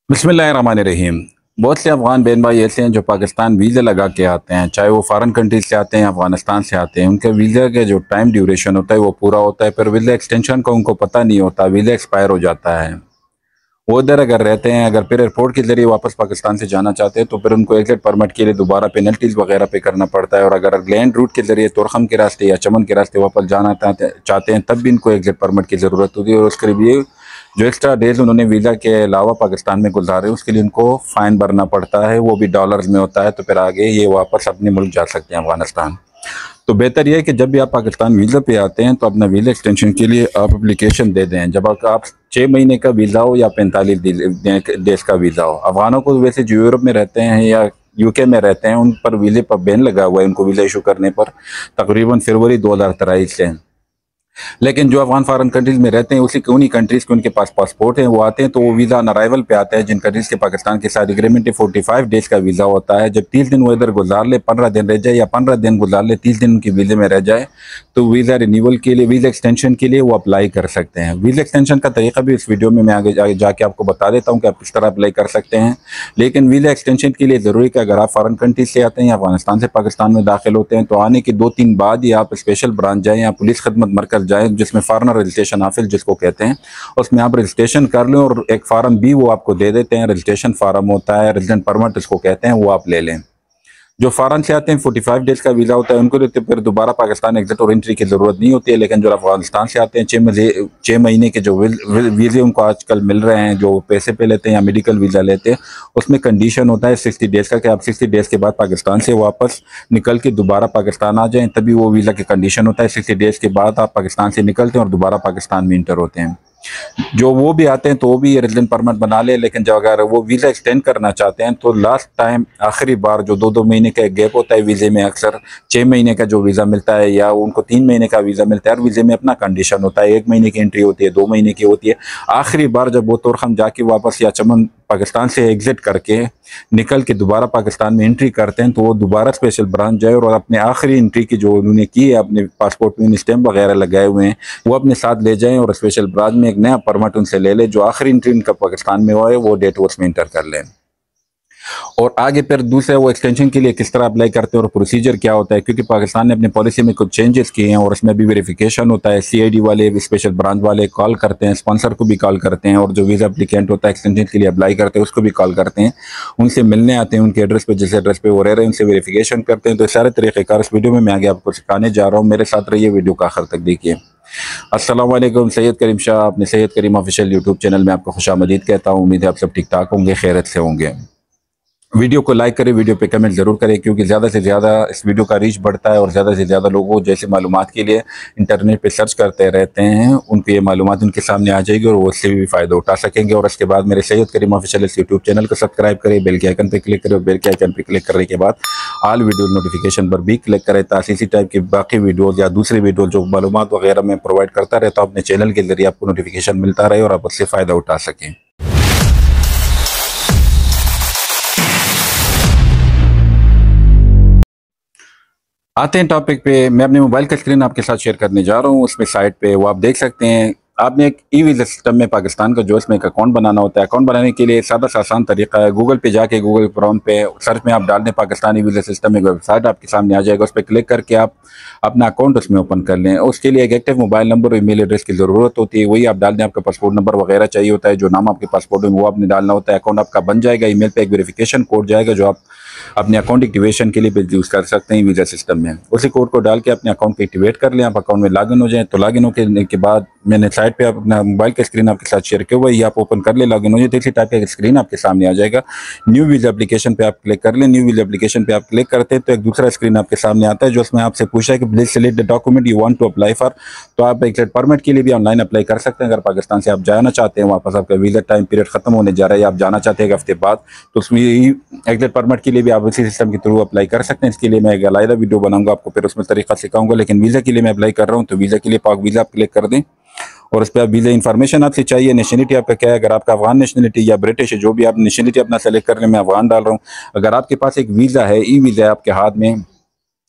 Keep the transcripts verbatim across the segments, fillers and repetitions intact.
बिस्मिल्लाहिर्रहमानिर्रहीम। बहुत से अफ़गान बहन भाई ऐसे हैं जो पाकिस्तान वीज़ा लगा के आते हैं, चाहे वो फ़ॉरेन कंट्रीज से आते हैं, अफ़गानिस्तान से आते हैं। उनके वीज़ा के जो टाइम ड्यूरेशन होता है वो पूरा होता है, फिर वीज़ा एक्सटेंशन का उनको पता नहीं होता, वीज़ा एक्सपायर हो जाता है। वो इधर अगर रहते हैं, अगर फिर एयरपोर्ट के ज़रिए वापस पाकिस्तान से जाना चाहते हैं तो फिर उनको एग्जिट परमिट के लिए दोबारा पेनल्टीज़ वगैरह पे करना पड़ता है। और अगर लैंड रूट के ज़रिए तुरखम के रास्ते या चमन के रास्ते वापस जाना चाहते हैं तब भी इनको एग्जिट परमिट की ज़रूरत होती है। और उसके लिए जो एक्स्ट्रा डेज उन्होंने वीज़ा के अलावा पाकिस्तान में गुजारे उसके लिए उनको फ़ाइन भरना पड़ता है, वो भी डॉलर्स में होता है। तो फिर आगे ये वापस अपने मुल्क जा सकते हैं अफ़गानिस्तान। तो बेहतर यह है कि जब भी आप पाकिस्तान वीज़ा पे आते हैं तो अपना वीज़ा एक्सटेंशन के लिए आप एप्लीकेशन दे दें। जब आप, आप छः महीने का वीज़ा हो या पैंतालीस डेज का वीज़ा हो। अफ़गानों को वैसे जो यूरोप में रहते हैं या यूके में रहते हैं उन पर वीज़े पर बैन लगा हुआ है, उनको वीज़ा इशू करने पर तकरीबन फरवरी दो हज़ार तेईस से। लेकिन जो अफगान फॉरेन कंट्रीज में रहते हैं उसी उन्हीं कंट्रीज के उनके पास पासपोर्ट हैं, वो आते हैं तो वो वीज़ा ऑन अराइवल पे आता है। जिन कंट्रीज के पाकिस्तान के साथ एग्रीमेंट है फोर्टी फाइव डेज का वीज़ा होता है। जब तीस दिन वो इधर गुजार ले, पंद्रह दिन रह जाए या पंद्रह दिन गुजार ले, तीस दिन उनकी वीज़े में रह जाए तो वीज़ा रिन्यूअल के लिए, वीज़ा एक्सटेंशन के लिए वो अप्लाई कर सकते हैं। वीज़ा एक्सटेंशन का तरीका भी इस वीडियो में मैं आगे, आगे जाके आपको बता देता हूँ कि आप किस तरह अप्लाई कर सकते हैं। लेकिन वीज़ा एक्सटेंशन के लिए ज़रूरी कि अगर आप फॉरेन कंट्रीज से आते हैं या अफगानिस्तान से पाकिस्तान में दाखिल होते हैं तो आने के दो तीन बाद ही आप स्पेशल ब्रांच जाएँ या पुलिस खदमत मरकज़ जाएँ, जिसमें फॉरेनर रजिस्ट्रेशन ऑफिस जिसको कहते हैं, उसमें आप रजिस्ट्रेशन कर लें और एक फार्म भी वो आपको दे देते हैं। रजिस्ट्रेशन फार्म होता है, रेजिडेंट परमिट इसको कहते हैं, वो आप ले लें। जो फॉरेन से आते हैं पैंतालीस डेज का वीज़ा होता है उनको तो फिर दोबारा पाकिस्तान एग्जिट और एंट्री की ज़रूरत नहीं होती है। लेकिन जो अफगानिस्तान से आते हैं छः महीने छः महीने के जो वीज़े उनको आजकल मिल रहे हैं, जो पैसे पे लेते हैं या मेडिकल वीज़ा लेते हैं, उसमें कंडीशन होता है सिक्सटी डेज़ का कि आप सिक्सटी डेज़ के बाद पाकिस्तान से वापस निकल के दोबारा पाकिस्तान आ जाएँ, तभी वो वीज़ा की कंडीशन होता है। सिक्सटी डेज़ के बाद आप पाकिस्तान से निकलते हैं और दोबारा पाकिस्तान में इंटर होते हैं। जो वो भी आते हैं तो वो भी रेजिडेंट परमिट बना ले। लेकिन जब अगर वो वीज़ा एक्सटेंड करना चाहते हैं तो लास्ट टाइम आखिरी बार जो दो दो महीने का गैप होता है वीज़े में, अक्सर छः महीने का जो वीज़ा मिलता है या उनको तीन महीने का वीज़ा मिलता है, हर वीज़े में अपना कंडीशन होता है। एक महीने की एंट्री होती है, दो महीने की होती है। आखिरी बार जब वो तुरखम जाके वापस या चमन पाकिस्तान से एग्जिट करके निकल के दोबारा पाकिस्तान में एंट्री करते हैं तो वो दोबारा स्पेशल ब्रांच जाए और अपने आखिरी एंट्री की जो उन्होंने की है, अपने पासपोर्ट में स्टैम्प वगैरह लगाए हुए हैं, वो अपने साथ ले जाएं और स्पेशल ब्रांच में एक नया परमिट उनसे ले ले। जो आखिरी एंट्री उनका पाकिस्तान में हुआ है वो डेट उसमें इंटर कर लें। और आगे फिर दूसरा वो एक्सटेंशन के लिए किस तरह अप्लाई करते हैं और प्रोसीजर क्या होता है, क्योंकि पाकिस्तान ने अपनी पॉलिसी में कुछ चेंजेस किए हैं और उसमें भी वेरिफिकेशन होता है। सीआईडी वाले, स्पेशल ब्रांच वाले कॉल करते हैं, स्पॉन्सर को भी कॉल करते हैं और जो वीज़ा एप्लीकेंट होता है एक्सटेंशन के लिए अप्लाई करते हैं उसको भी कॉल करते हैं, उनसे मिलने आते हैं उनके एड्रेस पर, जिस एड्रेस पे वो रह रहे हैं उनसे वेरिफिकेशन करते हैं। तो सारे तरीक़ेकार इस वीडियो में मैं आगे आपको सिखाने जा रहा हूँ, मेरे साथ रहिए, वीडियो का आखिर तक देखिए। अस्सलाम वालेकुम, सैयद करीम शाह अपने Syed Karim official YouTube channel में आपको खुशामदीद कहता हूँ। उम्मीद है आप सब ठीक ठाक होंगे, खैरियत से होंगे। वीडियो को लाइक करें, वीडियो पे कमेंट ज़रूर करें, क्योंकि ज़्यादा से ज़्यादा इस वीडियो का रीच बढ़ता है और ज़्यादा से ज़्यादा लोगों जैसे मालूमात के लिए इंटरनेट पे सर्च करते रहते हैं, उनको ये मालूमात उनके सामने आ जाएगी और वो उससे भी फ़ायदा उठा सकेंगे। और उसके बाद मेरे सैयद करीम ऑफिशियल इस यूट्यूब चैनल को सब्सक्राइब करें, बेल के आइकन पर क्लिक करें और बेल के आइकन पर क्लिक करने के बाद ऑल वीडियो नोटिफिकेशन पर भी क्लिक करें, ताकि इसी टाइप की बाकी वीडियोज़ या दूसरी वीडियो जो मालूमात वगैरह मैं प्रोवाइड करता रहता हूँ अपने चैनल के ज़रिए आपको नोटिफिकेशन मिलता रहे और आप उससे फ़ायदा उठा सकें। आते हैं टॉपिक पे। मैं अपने मोबाइल का स्क्रीन आपके साथ शेयर करने जा रहा हूँ। उसमें साइट पे वो आप देख सकते हैं, आपने एक ई वीज़ा सिस्टम में पाकिस्तान का जो इसमें एक अकाउंट बनाना होता है। अकाउंट बनाने के लिए सादा सा आसान तरीका है, गूगल पे जाके गूगल क्रोम पे सर्च में आप डाल दें पाकिस्तानी वीज़ा सिस्टम, एक वेबसाइट आपके सामने आ जाएगा, उस पर क्लिक करके आप अपना अकाउंट उसमें ओपन कर लें। उसके लिए एक एक्टिव मोबाइल नंबर और ईमेल एड्रेस की ज़रूरत होती है, वही आप डाल दें। आपका पासपोर्ट नंबर वगैरह चाहिए होता है, जो नाम आपके पासपोर्ट में वो आपने डालना होता है। अकाउंट आपका बन जाएगा, ईमेल पे एक वेरिफिकेशन कोड जाएगा जो आप अपने अकाउंट एक्टिवेशन के लिए भी यूज़ कर सकते हैं वीज़ा सिस्टम में। उसी कोड को डाल के अपने अकाउंट को एक्टिवेट कर लें, आप अकाउंट में लॉगिन हो जाएं। तो लॉगिन होने के बाद मैंने साइट पे अपना मोबाइल का स्क्रीन आपके साथ शेयर किया हुआ है, ये आप ओपन कर ले, लॉगिन हो जाए तो इसी टाइप का स्क्रीन आपके सामने आ जाएगा। न्यू वीज़ा एप्लीकेशन पे आप क्लिक कर लें। न्यू वीज़ा एप्लीकेशन पे आप क्लिक करते हैं तो एक दूसरा स्क्रीन आपके सामने आता है जो उसमें आपसे पूछा है कि please select the document you want to apply for. तो आप एग्जिट परमिट के लिए भी ऑनलाइन अप्लाई कर सकते हैं। अगर पाकिस्तान से आप जाना चाहते हैं, वापस आपका वीज़ा टाइम पीरियड खत्म होने जा रहा है या आप जाना चाहते हैं एक हफ्ते बाद, तो उसमें एग्जिट परमिट के लिए भी आप इसी सिस्टम के थ्रू अप्लाई कर सकते हैं। इसके लिए मैं एक अलग वीडियो बनाऊंगा, आपको फिर उसमें तरीका सिखाऊंगा। लेकिन वीज़ा के लिए मैं अप्लाई कर रहा हूँ तो वीज़ा के लिए पाक वीज़ा आप क्लिक कर दें और उस पर आप वीज़ा इन्फॉर्मेशन आपसे चाहिए, नेशनलिटी आपका क्या है, अगर आपका अफगान नेशनलिटी या ब्रिटिश है, जो भी आप नेशनलिटी अपना सेलेक्ट कर रहे हैं, मैं अफगान डाल रहा हूँ। अगर आपके पास एक वीज़ा है, ई वीज़ा है आपके हाथ में,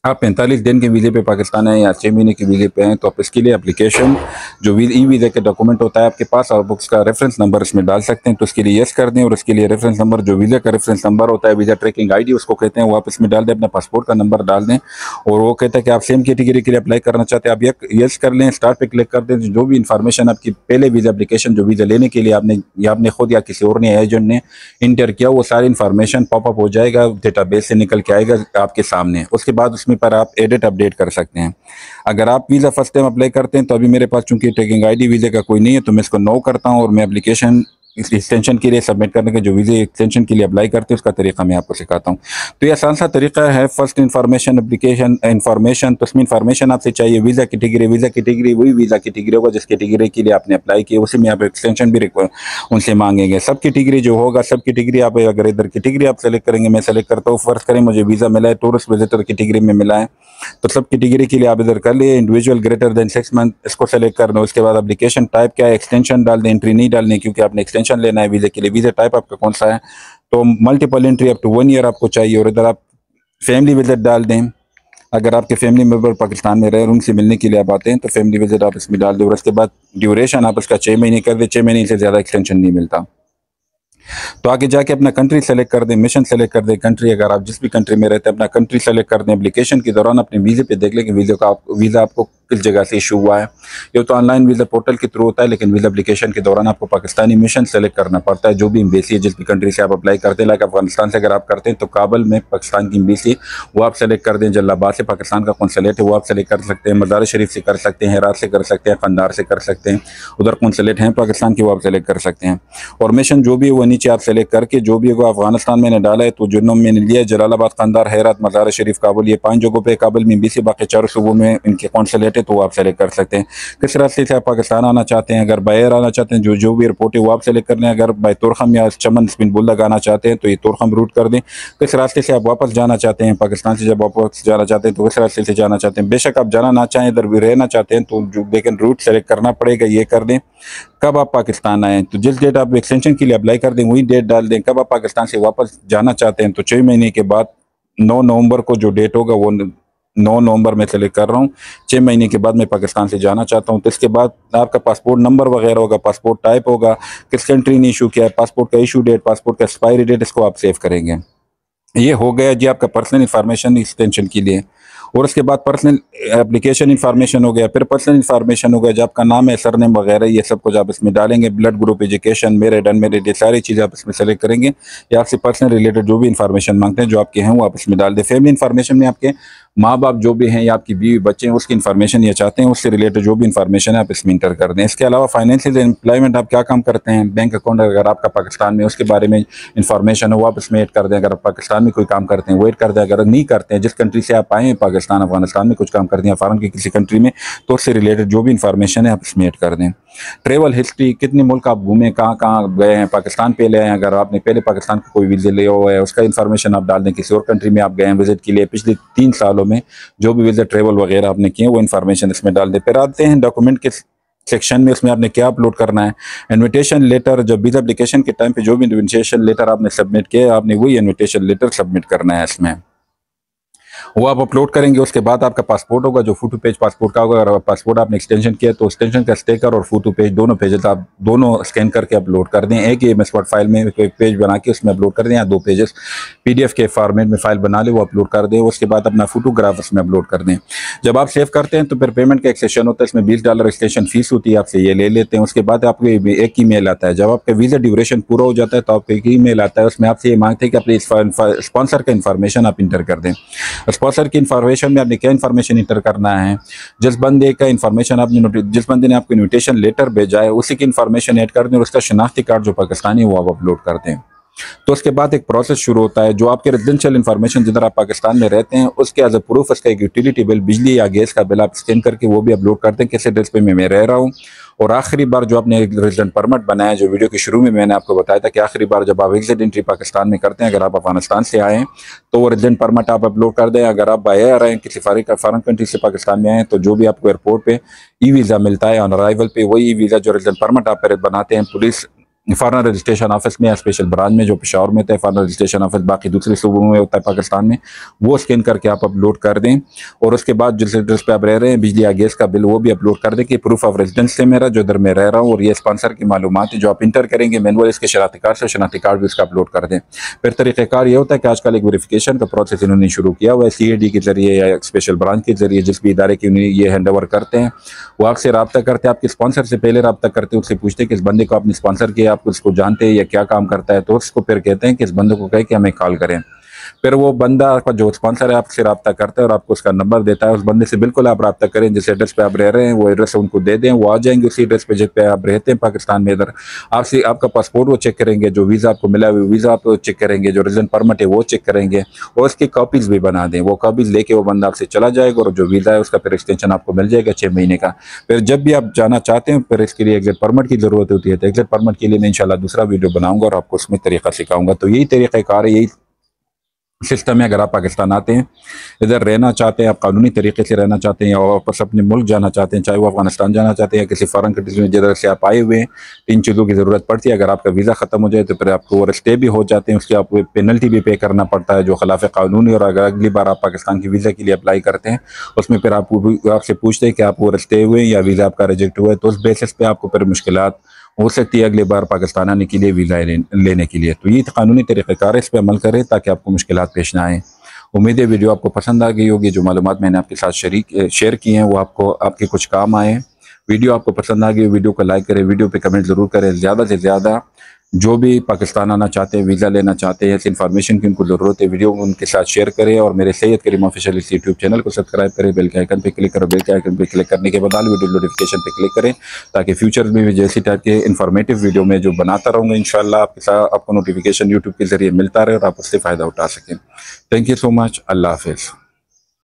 आप पैंतालीस दिन के वीज़े पे पाकिस्तान हैं या छः महीने के वीज़े पे हैं, तो आप इसके लिए एप्लीकेशन जो वी ई वीज़ा के डॉक्यूमेंट होता है आपके पास, आप उसका रेफरेंस नंबर इसमें डाल सकते हैं। तो उसके लिए यस कर दें, और उसके लिए रेफरेंस नंबर जो वीज़ा का रेफरेंस नंबर होता है, वीज़ा ट्रैकिंग आईडी उसको कहते हैं, वो आप इसमें डाल दें, अपना पासपोर्ट का नंबर डाल दें। और वो कहता है कि आप सेम कैटेगरी के लिए अप्लाई करना चाहते हैं, आप यस कर लें, स्टार्ट पे क्लिक कर दें। जो भी इन्फॉर्मेशन आपकी पहले वीज़ा एप्लीकेशन जो वीज़ा लेने के लिए आपने या आपने खुद या किसी और ने एजेंट ने इंटर किया, वो सारी इन्फॉर्मेशन पॉपअप हो जाएगा, डेटाबेस से निकल के आएगा आपके सामने। उसके बाद उसमें पर आप एडिट अपडेट कर सकते हैं। अगर आप वीज़ा फर्स्ट टाइम अप्लाई करते हैं तो अभी मेरे पास चूंकि ट्रैकिंग आईडी वीज़ा का कोई नहीं है, तो मैं इसको नो करता हूं, और मैं एप्लीकेशन इस एक्सटेंशन के लिए सबमिट करने के जो वीज़ा एक्सटेंशन के लिए अप्लाई करते हैं उसका तरीका मैं आपको सिखाता हूं। तो ये आसान सा तरीका है। फर्स्ट इन्फॉर्मेशन एप्लीकेशन इन्फॉर्मेशन, तो उसमें इन्फॉर्मेशन आपसे चाहिए वीज़ा कैटेगरी। वीज़ा कैटेगरी वही वीज़ा कैटेगरी होगा जिस कैटेगरी के लिए आपने अप्लाई किया, उसी में आप एक्सटेंशन भी उनसे मांगेंगे। सब कैटेगरी जो होगा, सब कैटेगरी आप अगर इधर कैटेगरी आप सेलेक्ट करेंगे, मैं सेलेक्ट करता हूँ, फर्स्ट करें मुझे वीज़ा मिला है, टूरिस्ट विजिटर कैटेगरी में मिला है, तो सब कैटेगरी के लिए आप इधर कर लिए। Individual greater than six month इसको सेलेक्ट करना है। उसके बाद एप्लीकेशन टाइप क्या है, एक्सटेंशन डाल दें, एंट्री नहीं डालनी क्योंकि आपने एक्सटेंशन लेना है वीज़ा के लिए। वीज़ा टाइप आपका कौन सा है, तो multiple entry up to one year आपको चाहिए, और इधर आप फैमिली विजिट डाल दें। अगर आपके फैमिली मेम्बर पाकिस्तान में रहे और उनसे मिलने के लिए आप आते हैं तो फैमिली विजिट आप इसमें डाल दें। और उसके बाद ड्यूरेशन आप इसका छः महीने कर दें, छः महीने से ज़्यादा एक्सटेंशन नहीं मिलता। तो आगे जाके अपना कंट्री सेलेक्ट कर दें, मिशन सेलेक्ट कर दें, कंट्री अगर आप जिस भी कंट्री में रहते हैं अपना कंट्री सेलेक्ट कर दें। एप्लीकेशन के दौरान अपने वीज़े पे देख लें कि वीज़ा का आप, वीज़ा आपको किस जगह से इशू हुआ है। ये तो ऑनलाइन वीज़ा पोर्टल के थ्रू होता है, लेकिन वीज़ा एप्लीकेशन के दौरान आपको पाकिस्तानी मिशन सेलेक्ट करना पड़ता है। जो भी एम्बेसी है जिस भी कंट्री से आप अप्लाई करते हैं, लाइक अफगानिस्तान से अगर आप करते हैं तो काबुल में पाकिस्तान की एम्बेसी वो आप सेलेक्ट कर दें। जलालाबाद से पाकिस्तान का कौंसलेट है वो आप सेलेक्ट कर सकते हैं। मज़ार शरीफ से कर सकते हैं, हेरात से कर सकते हैं, कंधार से कर सकते हैं, उधर कौंसलेट हैं पाकिस्तान की वो आप सेलेक्ट कर सकते हैं। और मिशन जो भी वो नीचे आप सेलेक्ट करके जो भी होगा, अफगानिस्तान मैंने डाला है तो जुन्नों मैंने लिया जलालाबाद, कंधार, हेरात, मज़ार शरीफ, काबुल, ये पांच जगहों पे काबुल में एम्बेसी, बाकी चार सूबों में इनके कौंसलेट है तो वो आप सेलेक्ट कर सकते हैं। किस रास्ते से आप पाकिस्तान आना चाहते हैं, अगर बाय एयर आना चाहते हैं जो जो भी एयरपोर्ट है वो आप सेलेक्ट कर लें। अगर बाय तुरखम या चमन स्पिन बुल्दक आना चाहते हैं तो ये तुरखम रूट कर दें। किस रास्ते से आप वापस जाना चाहते हैं, पाकिस्तान से जब वापस जाना चाहते हैं तो किस रास्ते से जाना चाहते हैं। बेशक आप जाना ना चाहें, इधर भी रहना चाहते हैं तो जो लेकिन रूट सेलेक्ट करना पड़ेगा, ये कर दें। कब आप पाकिस्तान आए तो जिस डेट आप एक्सटेंशन के लिए अप्लाई कर दें वही डेट डाल दें। कब आप पाकिस्तान से वापस जाना चाहते हैं तो छः महीने के बाद नौ नवंबर को जो डेट होगा वो नौ नवंबर में सेलेक्ट कर रहा हूँ। छः महीने के बाद मैं पाकिस्तान से जाना चाहता हूँ। तो इसके बाद आपका पासपोर्ट नंबर वगैरह होगा, पासपोर्ट टाइप होगा, किस कंट्री ने इशू किया है, पासपोर्ट का इशू डेट, पासपोर्ट का एक्सपायरी डेट, इसको आप सेव करेंगे। ये हो गया जी आपका पर्सनल इन्फॉर्मेशन एक्सटेंशन के लिए। और उसके बाद पर्सनल एप्लीकेशन इन्फॉर्मेशन हो गया, फिर पर्सनल इन्फॉर्मेशन हो गया, जो आपका नाम है, सरनेम वगैरह, ये सब कुछ आप इसमें डालेंगे। Blood group, education, married, unmarried, ये सारी चीज़ें आप इसमें सेलेक्ट करेंगे। या आपसे पर्सनल रिलेटेड जो भी इन्फॉर्मेशन मांगते हैं जो आपके हैं वो आप इसमें डाल दें। फैमिली इन्फॉर्मेशन में आपके माँ बाप जो भी हैं या आपकी बीवी बच्चे हैं उसकी इन्फॉर्मेशन ये चाहते हैं, उससे रिलेटेड जो भी इन्फॉर्मेशन है आप इसमें इंटर कर दें। इसके अलावा फाइनेंशियल एम्प्लॉयमेंट, आप क्या काम करते हैं, बैंक अकाउंट अगर आपका पाकिस्तान में उसके बारे में इन्फॉर्मेशन हो वो आप इसमें ऐड कर दें। अगर आप पाकिस्तान में कोई काम करते हैं वो ऐड कर दें। अगर नहीं करते हैं, जिस कंट्री से आप आए हैं, पाकिस्तान, अफगानिस्तान में कुछ काम करते हैं, फॉरेन की किसी कंट्री में, तो उससे रिलेटेड जो भी इन्फॉर्मेशन है आप इसमें ऐड कर दें। ट्रेवल हिस्ट्री, कितने मुल्क आप घूमे, कहाँ कहाँ गए हैं, पाकिस्तान पहले आए हैं, अगर आपने पहले पाकिस्तान का कोई वीज़ा लिया हुआ है उसका इन्फॉर्मेशन आप डाल दें। किसी और कंट्री में आप गए हैं विजिट के लिए, पिछले तीन सालों में जो भी विजिट ट्रेवल वगैरह आपने किए वो इन्फॉर्मेशन इसमें डाल दें। फिर आते हैं डॉक्यूमेंट के सेक्शन में, उसमें आपने क्या अपलोड करना है। इन्विटेशन लेटर, जब वीज़ा एप्लीकेशन के टाइम पे जो भी इन्विटेशन लेटर आपने सबमिट किया आपने वही इन्विटेशन लेटर सबमिट करना है इसमें, वो आप अपलोड करेंगे। उसके बाद आपका पासपोर्ट होगा, जो फोटो पेज पासपोर्ट का होगा। अगर पासपोर्ट आपने एक्सटेंशन किया तो एक्सटेंशन का स्टिकर और फोटो पेज दोनों पेजेस आप दोनों स्कैन करके अपलोड कर दें। एक ही एमएस वर्ड फाइल में एक पेज बना के उसमें अपलोड कर दें, या दो पेजेस पीडीएफ के फॉर्मेट में फाइल बना ले वो अपलोड कर दें। उसके बाद अपना फोटोग्राफ उसमें अपलोड कर दें। जब आप सेव करते हैं तो फिर पेमेंट का एक सेशन होता है, इसमें बीस डॉलर एक्सटेंशन फीस होती है, आपसे ये ले लेते हैं। उसके बाद आपको एक ई मेल आता है, जब आपका वीज़ा ड्यूरेशन पूरा हो जाता है तो आपको एक ई मेल आता है, उसमें आपसे ये मांगते हैं कि अपने स्पॉन्सर का इन्फॉर्मेशन आप इंटर कर दें। स्पॉन्सर की इन्फॉर्मेशन में आपने क्या इन्फॉर्मेशन इंटर करना है, जिस बंदे का इन्फॉर्मेशन आपने जिस बंदे ने आपको इन्विटेशन लेटर भेजा है उसी की इन्फॉर्मेशन ऐड कर दें, और उसका शनाख्ती कार्ड जो पाकिस्तानी वो आप अपलोड कर दें। तो उसके बाद एक प्रोसेस शुरू होता है, जो आपके रेजिडेंशियल इन्फॉर्मेशन जिधर आप पाकिस्तान में रहते हैं उसके एज ए प्रूफ उसका एक यूटिलिटी बिल, बिजली या गैस का बिल आप स्कैन करके वो भी अपलोड करते हैं, किस एड्रेस पे मैं रह रहा हूँ। और आखिरी बार जो आपने रेजिडेंट परमिट बनाया, जो वीडियो के शुरू में मैंने आपको बताया था कि आखिरी बार जब आप एग्जिट एंट्री पाकिस्तान में करते हैं, अगर आप अफगानिस्तान से आए हैं तो वो रेजिडेंट परमिट आप अपलोड कर दें। अगर आप बाय एयर आए किसी फॉरेन कंट्री से पाकिस्तान में आए तो जो भी आपको एयरपोर्ट पे ई वीज़ा मिलता है ऑन अराइवल पे, वही ई वीज़ा जो रेजिडेंट परमिट आप बनाते हैं पुलिस फॉरेन रजिस्ट्रेशन ऑफिस में या स्पेशल ब्रांच में जो पेशावर में होता है, फॉरेन रजिस्ट्रेशन ऑफिस बाकी दूसरे सूबों में होता है पाकिस्तान में, वो स्कैन करके आप अपलोड कर दें। और उसके बाद जिस एड्रेस पे आप रह रहे हैं बिजली या गैस का बिल वो भी अपलोड कर दें कि प्रूफ ऑफ रेजिडेंस है मेरा, जो इधर मैं रह रहा हूँ, और ये स्पॉन्सर की मालूमात है जो आप इंटर करेंगे मैनुअल इसके शनाख्ती कार्ड से, शनाख्ती कार्ड भी उसका अपलोड कर दें। फिर तरीक़ेकार ये होता है कि आजकल एक वेरिफिकेशन का प्रोसेस इन्होंने शुरू किया हुआ है सी ए डी के जरिए या स्पेशल ब्रांच के जरिए, जिस भी इदारे की ये हैंड ओवर करते हैं वो आपसे रब्ता करते हैं, आपके स्पॉन्सर से पहले रब्ता करते हैं, उससे पूछते हैं कि इस बंदे को आपने स्पॉन्सर किया, आप उसको जानते हैं या क्या काम करता है, तो उसको फिर कहते हैं कि इस बंदे को कहे कि हमें कॉल करें। फिर वो बंदा आपका जो स्पॉन्सर है आपसे रब्ता करता है और आपको उसका नंबर देता है। उस बंदे से बिल्कुल आप रब्ता करें, जिस एड्रेस पे आप रह रहे हैं वो एड्रेस उनको दे दें, वो आ जाएंगे उसी एड्रेस पे जिस पे आप रहते हैं पाकिस्तान में। इधर आपसे आपका पासपोर्ट वो चेक करेंगे, जो वीज़ा आपको मिला है वो वीज़ा आप चेक करेंगे, जो रेजिडेंट परमिट है वो चेक करेंगे और उसकी कॉपीज़ भी बना दें। वो कॉपीज़ लेके वो बंदा आपसे चला जाएगा और जो वीज़ा है उसका फिर एक्सटेंशन आपको मिल जाएगा छः महीने का। फिर जब भी आप जाना चाहते हैं फिर इसके लिए एग्जिट परमिट की ज़रूरत होती है, तो एग्जिट परमिट के लिए मैं इंशाल्लाह दूसरा वीडियो बनाऊंगा और आपको उसमें तरीका सिखाऊंगा। तो यही तरीक़ाकार है, यही सिस्टम है। अगर आप पाकिस्तान आते हैं, इधर रहना चाहते हैं, आप कानूनी तरीके से रहना चाहते हैं या वापस अपने मुल्क जाना चाहते हैं, चाहे वो अफगानिस्तान जाना चाहते हैं या किसी फॉरेन कंट्रीज में जिधर से आप आए हुए हैं, तीन चीज़ों की ज़रूरत पड़ती है। अगर आपका वीज़ा ख़त्म हो जाए तो फिर आपको और स्टे भी हो जाते हैं, उसकी आपको पेनल्टी भी पे करना पड़ता है जो खिलाफ कानूनी। और अगर अगली बार आप पाकिस्तान की वीज़ा के लिए अप्लाई करते हैं उसमें फिर आपको आपसे पूछते हैं कि आप वो स्टे हुए या वीज़ा आपका रिजेक्ट हुआ है, तो उस बेसिस पे आपको फिर मुश्किलात हो सकती है अगली बार पाकिस्तान आने के लिए वीज़ा लेने के लिए। तो ये कानूनी तरीक़ेकार है, इस पर अमल करें ताकि आपको मुश्किलात पेश ना आए। उम्मीद है वीडियो आपको पसंद आ गई होगी। जो मालूमात मैंने आपके साथ शरीक शेयर की हैं वो आपको आपके कुछ काम आए। वीडियो आपको पसंद आ गई, वीडियो को लाइक करें, वीडियो पे कमेंट ज़रूर करें। ज़्यादा से ज़्यादा जो भी पाकिस्तान आना चाहते हैं, वीज़ा लेना चाहते हैं, इस इन्फॉर्मेशन की उनको ज़रूरत है, वीडियो उनके साथ शेयर करें। और मेरे सैयद करीम ऑफिशियल इस यूट्यूब चैनल को सब्सक्राइब करें, बेल के आइकन पे क्लिक करें। बेल के आइकन पे क्लिक करने के बाद ऑल वीडियो नोटिफिकेशन पे क्लिक करें ताकि फ्यूचर में भी जैसी टाइप के इन्फॉर्मेटिव वीडियो में जो बनाता रहूँगा इंशाल्लाह आपके साथ आपको नोटिफिकेशन यूट्यूब के ज़रिए मिलता रहे और आप उससे फ़ायदा उठा सकें। Thank you so much. अल्लाह हाफिज़।